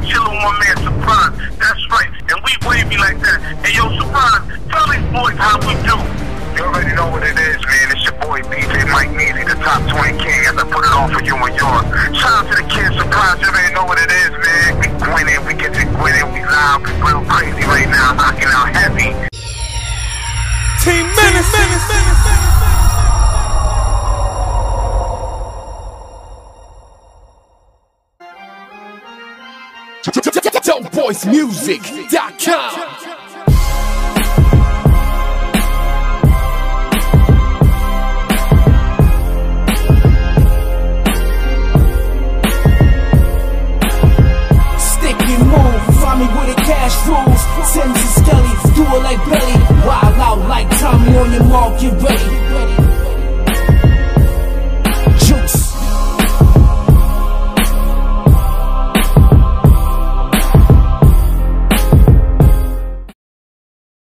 chillin' with my man Surprise. That's right, and we wavy like that. Hey yo, Surprise, tell these boys how we do. You already know what it is, man. It's your boy DJ Mike Neezy, the top 20 king, as I put it on for you and yours. Shout out to the kids, Surprise. You already know what it is, man. We winning, we get to winning, we loud, we real crazy right now, rocking out heavy. Team Menace. DopeBoysMusic.com. Me with the cash rules, Sims and Skelly, do it like Belly, wild out like Tommy on your mark, get ready.